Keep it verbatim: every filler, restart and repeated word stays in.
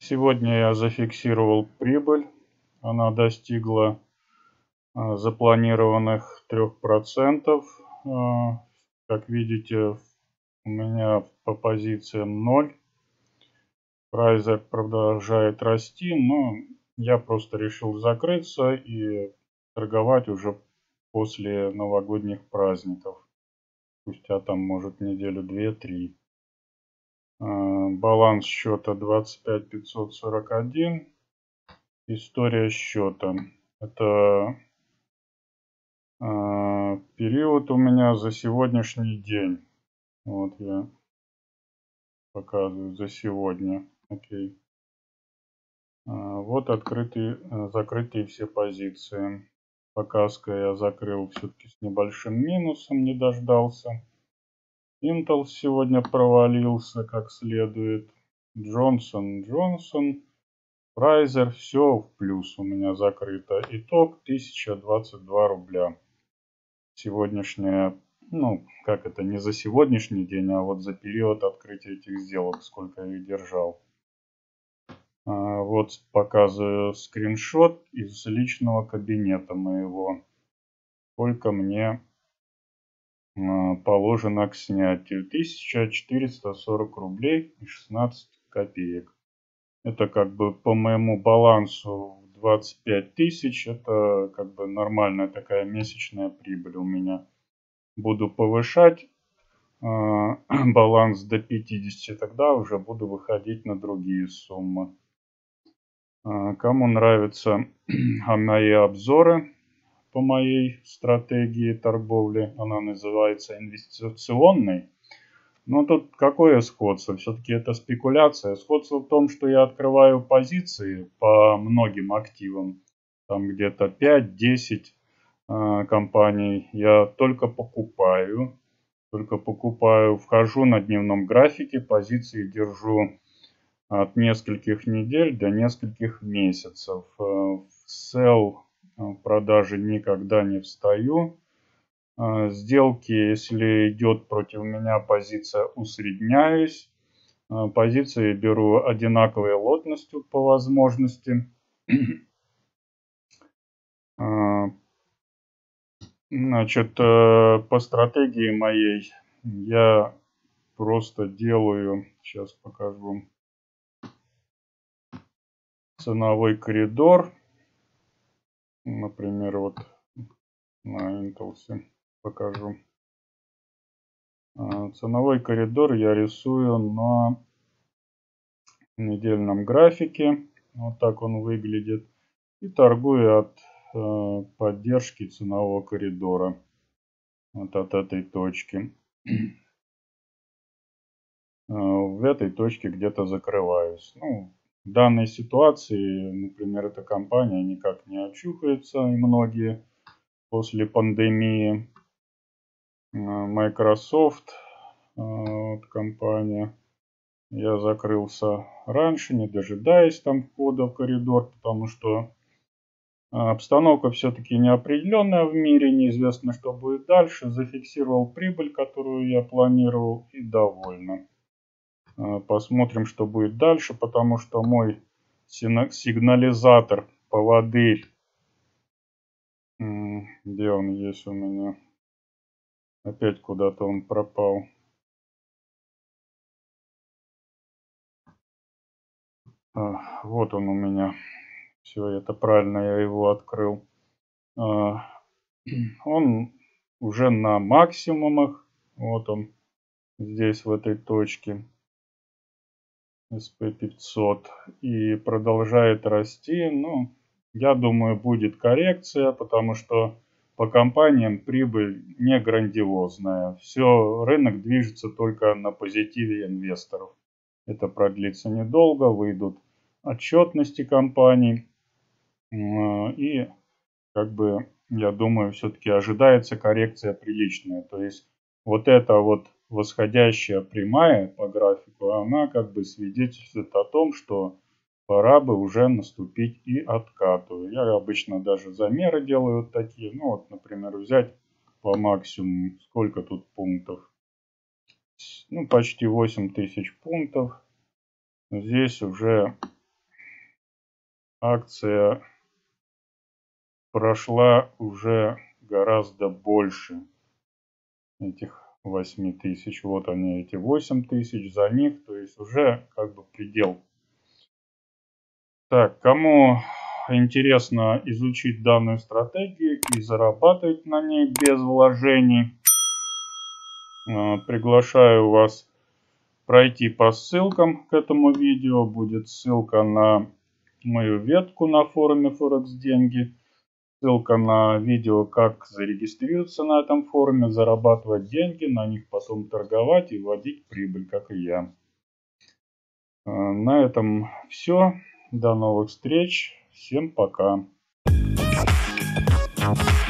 Сегодня я зафиксировал прибыль. Она достигла а, запланированных трёх процентов. А, как видите, у меня по позициям ноль. Прайзер продолжает расти, но я просто решил закрыться и торговать уже после новогодних праздников. Спустя там, может, неделю, две, три. Баланс счета двадцать пять пятьсот сорок один. История счета. Это э, период у меня за сегодняшний день. Вот я показываю за сегодня. Окей. Э, вот открытые, закрытые все позиции. Показка я закрыл все-таки с небольшим минусом, не дождался. Intel сегодня провалился как следует. Johnson Johnson. Прайзер, все в плюс у меня закрыто. Итог тысяча двадцать два рубля. Сегодняшняя, ну, как это, не за сегодняшний день, а вот за период открытия этих сделок, сколько я их держал. А, вот показываю скриншот из личного кабинета моего. Сколько мне а, положено к снятию. тысяча четыреста сорок рублей и шестнадцать копеек. Это как бы по моему балансу двадцать пять тысяч. Это как бы нормальная такая месячная прибыль у меня. Буду повышать э, баланс до пятидесяти, тогда уже буду выходить на другие суммы. Э, кому нравятся мои обзоры по моей стратегии торговли, она называется инвестиционной. Но тут какое сходство? Все-таки это спекуляция. Сходство в том, что я открываю позиции по многим активам. Там где-то пять-десять э, компаний. Я только покупаю. Только покупаю. Вхожу на дневном графике. Позиции держу от нескольких недель до нескольких месяцев. В sell продажи никогда не встаю. Сделки, если идет против меня позиция, усредняюсь. Позиции беру одинаковой лотностью по возможности. Значит, по стратегии моей я просто делаю, сейчас покажу, ценовой коридор. Например, вот на Intel покажу. Ценовой коридор я рисую на недельном графике. Вот так он выглядит. И торгую от э, поддержки ценового коридора. Вот от этой точки. В этой точке где-то закрываюсь. Ну, в данной ситуации, например, эта компания никак не очухается. И многие после пандемии. Microsoft, вот компания. Я закрылся раньше, не дожидаясь там входа в коридор, потому что обстановка все-таки неопределенная в мире, неизвестно, что будет дальше. Зафиксировал прибыль, которую я планировал, и довольно. Посмотрим, что будет дальше, потому что мой сигнализатор, поводырь, где он есть у меня? Опять куда-то он пропал. Вот он у меня. Все, это правильно, я его открыл. Он уже на максимумах. Вот он здесь, в этой точке. эс пэ пятьсот. И продолжает расти. Ну, я думаю, будет коррекция, потому что по компаниям прибыль не грандиозная. Все, рынок движется только на позитиве инвесторов. Это продлится недолго, выйдут отчетности компаний. И как бы, я думаю, все-таки ожидается коррекция приличная. То есть вот эта вот восходящая прямая по графику, она как бы свидетельствует о том, что пора бы уже наступить и откату. Я обычно даже замеры делаю вот такие. Ну вот, например, взять по максимуму, сколько тут пунктов? Ну, почти восемь тысяч пунктов. Здесь уже акция прошла уже гораздо больше этих восьми тысяч. Вот они, эти восемь тысяч за них, то есть уже как бы предел. Так, кому интересно изучить данную стратегию и зарабатывать на ней без вложений, приглашаю вас пройти по ссылкам к этому видео. Будет ссылка на мою ветку на форуме Форекс Деньги. Ссылка на видео, как зарегистрироваться на этом форуме, зарабатывать деньги, на них потом торговать и вводить прибыль, как и я. На этом все. До новых встреч. Всем пока.